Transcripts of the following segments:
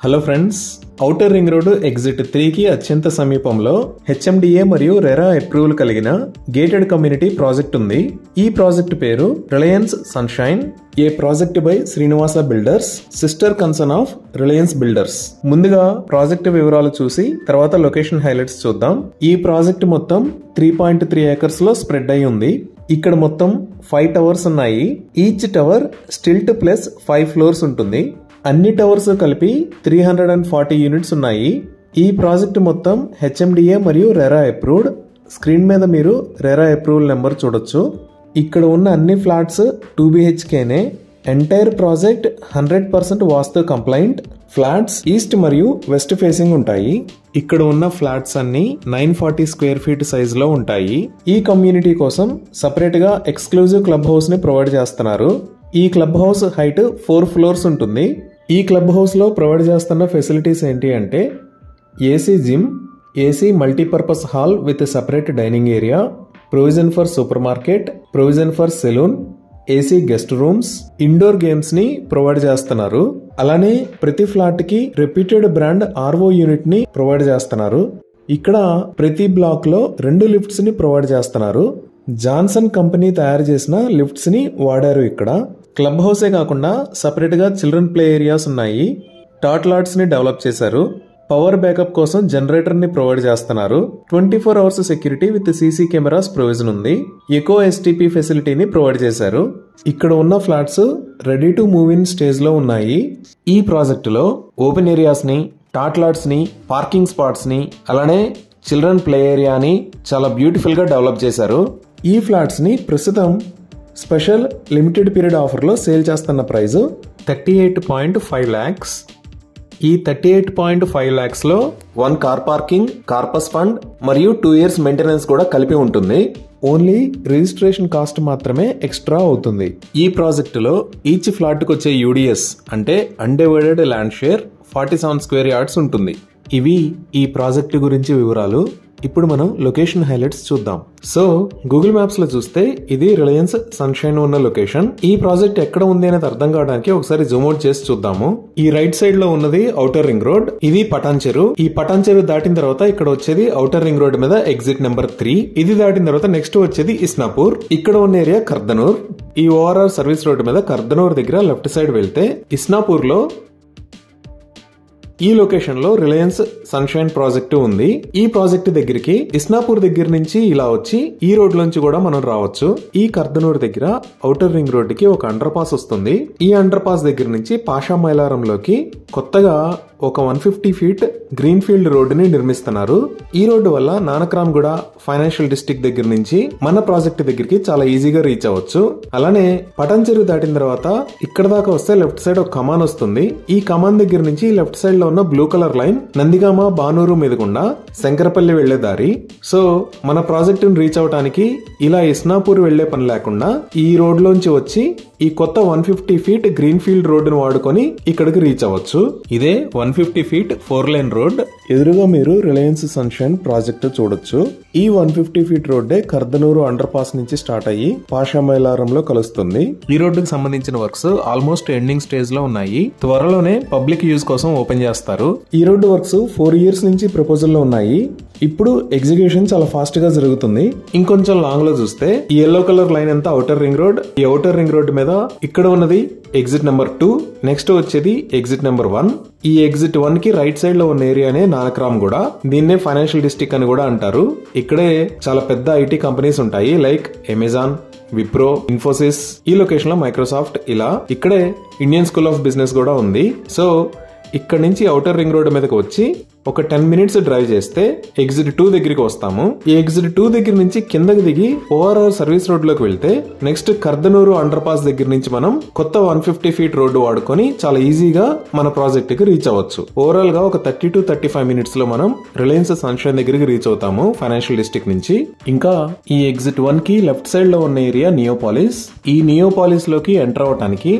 Hello friends, outer ring road exit 3 కి అత్యంత సమీపంలో హెచ్ఎండిఏ మరియు రెరా అప్రూవల్ కలిగిన గేటెడ్ కమ్యూనిటీ ప్రాజెక్ట్ ఉంది. ఈ ప్రాజెక్ట్ పేరు Reliance Sunshine, a project by Srinivasa builders, sister concern of Reliance builders. ముందుగా ప్రాజెక్ట్ వివరాలు చూసి తర్వాత లొకేషన్ హైలైట్స్ చూద్దాం. ఈ ప్రాజెక్ట్ మొత్తం 3.3 ఏకర్స్ లో స్ప్రెడ్ అయి ఉంది. ఇక్కడ మొత్తం 5 టవర్స్ ఉన్నాయి. Each tower stilt plus 5 floors ఉంటుంది. అన్ని టవర్స్ కలిపి 340 యూనిట్స్ ఉన్నాయి. ఈ ప్రాజెక్ట్ మొత్తం హెచ్ఎండిఏ మరియు రెరా అప్రూవ్డ్. స్క్రీన్ మీద మీరు రెరా అప్రూవల్ నెంబర్ చూడొచ్చు. ఇక్కడ ఉన్న అన్ని ఫ్లాట్స్ 2 BHKనే. Entire project 100% vastu compliant. Flats east మరియు వెస్ట్ ఫేసింగ్ ఉంటాయి. ఇక్కడ ఉన్న ఫ్లాట్స్ అన్ని 940 స్క్వేర్ ఫీట్ సైజ్ లో ఉంటాయి. ఈ కమ్యూనిటీ కోసం సపరేట్ గా ఎక్స్క్లూజివ్ క్లబ్ హౌస్ ని ప్రొవైడ్ చేస్తున్నారు. ఈ క్లబ్ హౌస్ హైట్ 4 ఫ్లోర్స్ ఉంటుంది. ఈ క్లబ్ హౌస్ లో ప్రొవైడ్ చేస్తున్న ఫెసిలిటీస్ ఏంటి అంటే AC gym, AC multipurpose hall with separate dining area, provision for super market, provision for salon, AC guest rooms, indoor games ని ప్రొవైడ్ చేస్తున్నారు. అలానే ప్రతి ఫ్లాట్ కి రెప్యూటెడ్ బ్రాండ్ ఆర్ఓ యూనిట్ ని ప్రొవైడ్ చేస్తున్నారు. ఇక్కడ ప్రతి బ్లాక్ లో 2 లిఫ్ట్స్ ని ప్రొవైడ్ చేస్తున్నారు. జాన్సన్ కంపెనీ తయారు చేసిన లిఫ్ట్స్ ని వాడారు. ఇక్కడ క్లబ్ హౌసే కాకుండా సపరేట్ గా చిల్డ్రన్ ప్లే ఏరియాస్ ఉన్నాయి. టాట్ లాట్స్ ని డెవలప్ చేశారు. పవర్ బ్యాకప్ కోసం జనరేటర్ ని ప్రొవైడ్ చేస్తున్నారు. 24 hours security with CC cameras provision ఉంది. ఎకో ఎస్టీపీ ఫెసిలిటీని ప్రొవైడ్ చేశారు. ఇక్కడ ఉన్న flats ready to move in stage లో ఉన్నాయి. ఈ ప్రాజెక్ట్ లో ఓపెన్ ఏరియాస్ ని, టాట్ లాట్స్ ని, పార్కింగ్ స్పాట్స్ ని, అలానే చిల్డ్రన్ ప్లే ఏరియాని చాలా బ్యూటిఫుల్ గా డెవలప్ చేశారు. ఈ ఫ్లాట్స్ ని ప్రస్తుతం స్పెషల్ లిమిటెడ్ పీరియడ్ ఆఫర్ లో సేల్ చేస్తున్న ప్రైస్ 38.5 lakhs. ఈ 38.5 lakhs లో 1 కార్ పార్కింగ్, కార్పస్ ఫండ్ మరియు 2 years మెయింటెనెన్స్ కూడా కలిపి ఉంటుంది. ఓన్లీ రిజిస్ట్రేషన్ కాస్ట్ మాత్రమే ఎక్స్ట్రా అవుతుంది. ఈ ప్రాజెక్ట్ లో ఈచ్ ఫ్లాట్ కు వచ్చే యూడిఎస్ అంటే undivided land share 47 square yards ఉంటుంది. ఇవి ఈ ప్రాజెక్ట్ గురించి వివరాలు. ఇప్పుడు మనం లొకేషన్ హైలైట్స్ చూద్దాం. సో గూగుల్ మ్యాప్స్ లో చూస్తే ఇది రిలయన్స్ సన్షైన్ ఉన్న లొకేషన్. ఈ ప్రాజెక్ట్ ఎక్కడ ఉంది అనేది అర్థం కావడానికి ఒకసారి జూమ్ అవుట్ చేసి చూద్దాము. ఈ రైట్ సైడ్ లో ఉన్నది ఔటర్ రింగ్ రోడ్. ఇది పటాన్ చెరు. ఈ పటాన్ చెరు దాటిన తర్వాత ఇక్కడ వచ్చేది ఔటర్ రింగ్ రోడ్ మీద ఎగ్జిట్ నెంబర్ 3. ఇది దాటిన తర్వాత నెక్స్ట్ వచ్చేది ఇస్నాపూర్. ఇక్కడ ఉన్న ఏరియా కర్దనూర్. ఈ ఓఆర్ఆర్ సర్వీస్ రోడ్ మీద కర్దనూర్ దగ్గర లెఫ్ట్ సైడ్ వెళ్తే ఇస్నాపూర్ లో ఈ లొకేషన్ లో రిలయన్స్ సన్షైన్ ప్రాజెక్ట్ ఉంది. ఈ ప్రాజెక్ట్ దగ్గరికి ఇస్నాపూర్ దగ్గర నుంచి ఇలా వచ్చి ఈ రోడ్ నుంచి కూడా మనం రావచ్చు. ఈ కర్దనూర్ దగ్గర ఔటర్ రింగ్ రోడ్ కి ఒక అండర్ పాస్ వస్తుంది. ఈ అండర్ పాస్ దగ్గర నుంచి పాషా మైలారంలోకి కొత్తగా ఒక 150 ఫీట్ గ్రీన్ ఫీల్డ్ రోడ్డుని నిర్మిస్తున్నారు. ఈ రోడ్డు వల్ల నానక్రామ్గూడ ఫైనాన్షియల్ డిస్ట్రిక్ట్ దగ్గర నుంచి మన ప్రాజెక్ట్ దగ్గరికి చాలా ఈజీగా రీచ్ అవ్వచ్చు. అలానే పటాన్ చెరువు దాటిన తర్వాత ఇక్కడ దాకా వస్తే లెఫ్ట్ సైడ్ ఒక కమాన్ వస్తుంది. ఈ కమాన్ దగ్గర నుంచి లెఫ్ట్ సైడ్ లో ఉన్న blue colour line Nandigama Banur మీదకుండా శంకరపల్లి వెళ్లే దారి. సో మన ప్రాజెక్ట్ ని రీచ్ అవడానికి ఇలా ఇస్నాపూర్ వెళ్లే పని లేకుండా ఈ రోడ్ లోంచి వచ్చి ఈ కొత్త 150 ఫీట్ గ్రీన్ ఫీల్డ్ రోడ్డును వాడుకొని ఇక్కడికి రీచ్ అవ్వచ్చు. ఇదే 150 ఫీట్ 4 లైన్ రోడ్. ఎదురుగా మీరు రిలయన్స్ సన్షైన్ ప్రాజెక్ట్ చూడొచ్చు. ఈ 150 ఫీట్ రోడ్డే కర్దనూరు అండర్ పాస్ నుంచి స్టార్ట్ అయ్యి పాషా మైలారంలో కలుస్తుంది. ఈ రోడ్డుకు సంబంధించిన వర్క్స్ ఆల్మోస్ట్ ఎండింగ్ స్టేజ్ లో ఉన్నాయి. త్వరలోనే పబ్లిక్ యూజ్ కోసం ఓపెన్ చేస్తారు. ఈ రోడ్డు వర్క్స్ 4 years నుంచి ప్రపోజల్ లో ఉన్నాయి. ఇప్పుడు ఎగ్జిక్యూషన్ చాలా ఫాస్ట్ గా జరుగుతుంది. ఇంకొంచెం లాంగ్ లో చూస్తే ఈ ఎల్లో కలర్ లైన్ అంతా ఔటర్ రింగ్ రోడ్. ఈ ఔటర్ రింగ్ రోడ్ మీద ఇక్కడ ఉన్నది ఎగ్జిట్ నెంబర్ 2. నెక్స్ట్ వచ్చేది ఎగ్జిట్ నెంబర్ 1. ఈ ఎగ్జిట్ 1 కి రైట్ సైడ్ లో ఉన్న ఏరియానే నానక్రామ్గూడ. దీన్నే ఫైనాన్షియల్ డిస్ట్రిక్ట్ అని కూడా అంటారు. ఇక్కడే చాలా పెద్ద ఐటీ కంపెనీస్ ఉంటాయి లైక్ అమెజాన్, విప్రో, ఇన్ఫోసిస్. ఈ లొకేషన్ లో మైక్రోసాఫ్ట్. ఇలా ఇక్కడే ఇండియన్ స్కూల్ ఆఫ్ బిజినెస్ కూడా ఉంది. సో ఇక్కడ నుంచి ఔటర్ రింగ్ రోడ్ మీదకి వచ్చి ఒక 10 minutes డ్రైవ్ చేస్తే ఎగ్జిట్ 2 దగ్గరికి వస్తాము. ఈ ఎగ్జిట్ 2 దగ్గర నుంచి కిందకి దిగి ఓఆర్ఆర్ సర్వీస్ రోడ్ లోకి వెళ్తే నెక్స్ట్ కర్దనూరు అండర్ పాస్ దగ్గర నుంచి మనం కొత్త 150 ఫీట్ రోడ్డు వాడుకొని చాలా ఈజీగా మన ప్రాజెక్ట్ కి రీచ్ అవ్వచ్చు. ఓవరాల్ గా ఒక 30 to 35 minutes లో మనం రిలయన్స్ సన్షైన్ దగ్గరికి రీచ్ అవుతాము ఫైనాన్షియల్ డిస్ట్రిక్ట్ నుంచి. ఇంకా ఈ ఎగ్జిట్ 1 కి లెఫ్ట్ సైడ్ లో ఉన్న ఏరియా నియోపాలిస్. ఈ నియోపాలిస్ లోకి ఎంటర్ అవడానికి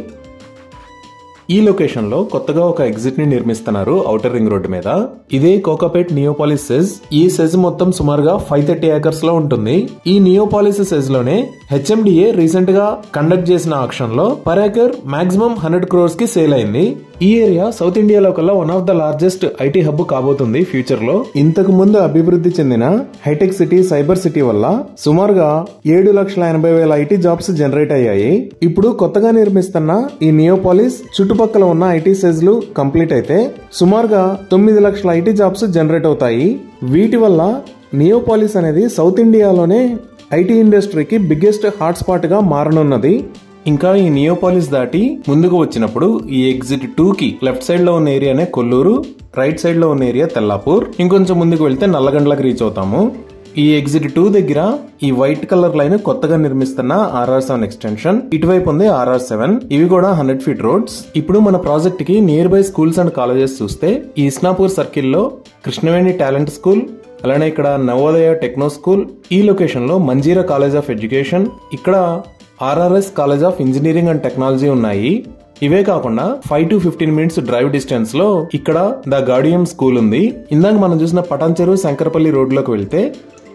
ఈ లొకేషన్ లో కొత్తగా ఒక ఎగ్జిట్ ని నిర్మిస్తున్నారు ఔటర్ రింగ్ రోడ్ మీద. ఇదే కోకాపేట్ నియోపాలిస్ సెజ్. ఈ సెజ్ మొత్తం సుమారుగా 530 ఏకర్స్ లో ఉంటుంది. ఈ నియోపాలిస్ సెజ్ లోనే హెచ్ఎండిఏ రీసెంట్ గా కండక్ట్ చేసిన ఆక్షన్ లో పర్ ఏకర్ మాక్సిమం 100 crores కి సేల్ అయింది. ఈ ఏరియా సౌత్ ఇండియాలో కల్లా one of the largest IT hub కాబోతుంది ఫ్యూచర్ లో. ఇంతకు ముందు అభివృద్ధి చెందిన హైటెక్ సిటీ, సైబర్ సిటీ వల్ల సుమారుగా 7,80,000 ఐటీ జాబ్స్ జనరేట్ అయ్యాయి. ఇప్పుడు కొత్తగా నిర్మిస్తున్న ఈ నియోపాలిస్ చుట్టుపక్కల ఉన్న ఐటీ సెజ్లు కంప్లీట్ అయితే సుమారుగా 9 లక్షల ఐటీ జాబ్స్ జనరేట్ అవుతాయి. వీటి వల్ల నియోపాలిస్ అనేది సౌత్ ఇండియాలోనే ఐటీ ఇండస్ట్రీకి బిగ్గెస్ట్ హాట్స్పాట్ గా మారనున్నది. ఇంకా ఈ నియోపాలిస్ దాటి ముందుకు వచ్చినప్పుడు ఈ ఎగ్జిట్ 2 కి లెఫ్ట్ సైడ్ లో ఉన్న ఏరియానే కొల్లూరు, రైట్ సైడ్ లో ఉన్న ఏరియా తెల్లాపూర్. ఇంకొంచెం ముందుకు వెళ్తే నల్లగండ్లకు రీచ్ అవుతాము. ఈ ఎగ్జిట్ 2 దగ్గర ఈ వైట్ కలర్ లైన్ కొత్తగా నిర్మిస్తున్న RR7 ఎక్స్టెన్షన్, ఇటువైపు ఉంది RR7. ఇవి కూడా 100 ఫీట్ రోడ్స్. ఇప్పుడు మన ప్రాజెక్ట్ కి near by schools and colleges చూస్తే ఈ ఇస్నాపూర్ సర్కిల్ లో కృష్ణవేణి టాలెంట్ స్కూల్, అలానే ఇక్కడ నవోదయ టెక్నో స్కూల్, ఈ లొకేషన్ లో మంజీరా కాలేజ్ ఆఫ్ ఎడ్యుకేషన్, ఇక్కడ RRS college of engineering and technology ఉన్నాయి. ఇవే కాకుండా 5 to 15 మినిట్స్ డ్రైవ్ డిస్టెన్స్ లో ఇక్కడ ద గార్డియం స్కూల్ ఉంది. ఇందాక మనం చూసిన పటాన్చెరు శంకరపల్లి రోడ్ లోకి వెళ్తే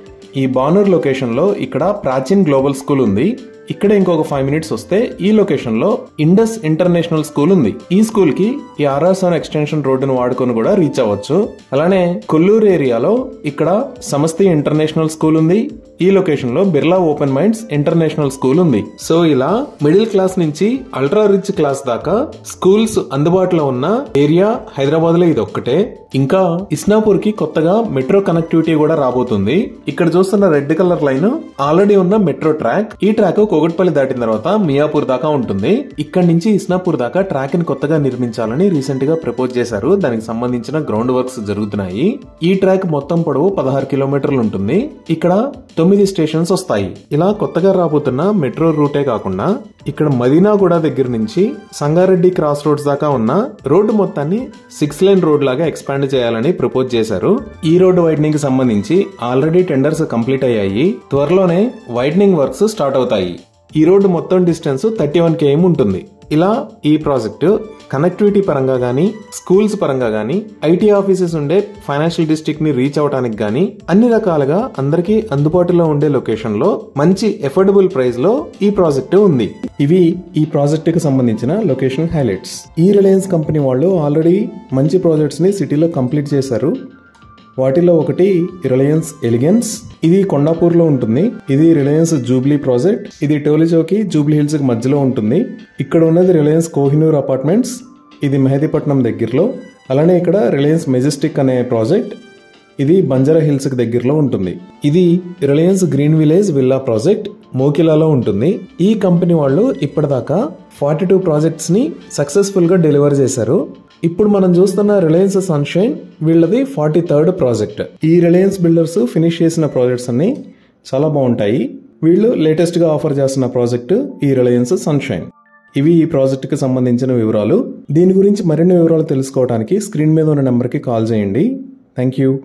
ఈ బానూర్ లొకేషన్ లో ఇక్కడ ప్రాచీన్ గ్లోబల్ స్కూల్ ఉంది. ఇక్కడ ఇంకొక 5 మినిట్స్ వస్తే ఈ లొకేషన్ లో ఇండస్ ఇంటర్నేషనల్ స్కూల్ ఉంది. ఈ స్కూల్ కి ఈ RR7 ఎక్స్టెన్షన్ రోడ్డును వాడుకొని కూడా రీచ్ అవ్వచ్చు. అలానే కొల్లూరు ఏరియాలో ఇక్కడ సమస్తి ఇంటర్నేషనల్ స్కూల్ ఉంది. ఈ లొకేషన్ లో Birla open minds international school ఉంది. సో ఇలా మిడిల్ క్లాస్ నుంచి అల్ట్రా రిచ్ క్లాస్ దాకా స్కూల్స్ అందుబాటులో ఉన్న ఏరియా హైదరాబాద్ లో ఇది ఒక్కటే. ఇంకా ఇస్నాపూర్ కి కొత్తగా మెట్రో కనెక్టివిటీ కూడా రాబోతుంది. ఇక్కడ చూస్తున్న రెడ్ కలర్ లైన్ ఆల్రెడీ ఉన్న మెట్రో ట్రాక్. ఈ ట్రాక్ కోగట్పల్లి దాటిన తర్వాత మియాపూర్ దాకా ఉంటుంది. ఇక్కడ నుంచి ఇస్నాపూర్ దాకా ట్రాక్ ని కొత్తగా నిర్మించాలని రీసెంట్ గా ప్రపోజ్ చేశారు. దానికి సంబంధించిన గ్రౌండ్ వర్క్స్ జరుగుతున్నాయి. ఈ ట్రాక్ మొత్తం పొడవు 16 కిలోమీటర్లు ఉంటుంది. ఇక్కడ 9 స్టేషన్స్ వస్తాయి. ఇలా కొత్తగా రాబోతున్న మెట్రో రూటే కాకుండా ఇక్కడ మదీనాగూడ దగ్గర నుంచి సంగారెడ్డి క్రాస్ రోడ్స్ దాకా ఉన్న రోడ్డు మొత్తాన్ని 6 లైన్ రోడ్ లాగా ఎక్స్పాండ్ చేయాలని ప్రపోజ్ చేశారు. ఈ రోడ్డు వైడనింగ్ కి సంబంధించి ఆల్రెడీ టెండర్స్ కంప్లీట్ అయ్యాయి. త్వరలోనే వైడనింగ్ వర్క్స్ స్టార్ట్ అవుతాయి. ఈ రోడ్డు మొత్తం డిస్టెన్స్ 31 km ఉంటుంది. ఇలా ఈ ప్రాజెక్టు కనెక్టివిటీ పరంగా గానీ, స్కూల్స్ పరంగా గానీ, ఐటీ ఆఫీసెస్ ఉండే ఫైనాన్షియల్ డిస్ట్రిక్ట్ ని రీచ్ అవడానికి గానీ అన్ని రకాలుగా అందరికీ అందుబాటులో ఉండే లొకేషన్ లో మంచి ఎఫోర్డబుల్ ప్రైస్ లో ఈ ప్రాజెక్టు ఉంది. ఇవి ఈ ప్రాజెక్ట్ కి సంబంధించిన లొకేషన్ హైలైట్స్. ఈ రిలయన్స్ కంపెనీ వాళ్ళు ఆల్రెడీ మంచి ప్రాజెక్ట్స్ ని సిటీలో కంప్లీట్ చేశారు. వాటిలో ఒకటి రిలయన్స్ ఎలిగెన్స్. ఇది కొండాపూర్ లో ఉంటుంది. ఇది రిలయన్స్ జూబ్లీ ప్రాజెక్ట్. ఇది టోలీచౌకి జూబ్లీ హిల్స్ కి మధ్యలో ఉంటుంది. ఇక్కడ ఉన్నది రిలయన్స్ కోహినూర్ అపార్ట్మెంట్స్. ఇది మెహదీపట్నం దగ్గరలో. అలానే ఇక్కడ రిలయన్స్ మెజెస్టిక్ అనే ప్రాజెక్ట్. ఇది బంజారా హిల్స్ కి దగ్గరలో ఉంటుంది. ఇది Reliance green village villa project మోకిలాలో ఉంటుంది. ఈ కంపెనీ వాళ్ళు ఇప్పటిదాకా 42 ప్రాజెక్ట్స్ ని సక్సెస్ఫుల్ గా డెలివర్ చేశారు. ఇప్పుడు మనం చూస్తున్న రిలయన్స్ సన్షైన్ వీళ్ళది 43rd ప్రాజెక్ట్. ఈ రిలయన్స్ బిల్డర్స్ ఫినిష్ చేసిన ప్రాజెక్ట్స్ అన్ని చాలా బాగుంటాయి. వీళ్ళు లేటెస్ట్ గా ఆఫర్ చేస్తున్న ప్రాజెక్ట్ ఈ రిలయన్స్ సన్షైన్. ఇవి ఈ ప్రాజెక్ట్ కి సంబంధించిన వివరాలు. దీని గురించి మరిన్ని వివరాలు తెలుసుకోవడానికి స్క్రీన్ మీద ఉన్న నెంబర్ కి కాల్ చేయండి. Thank you.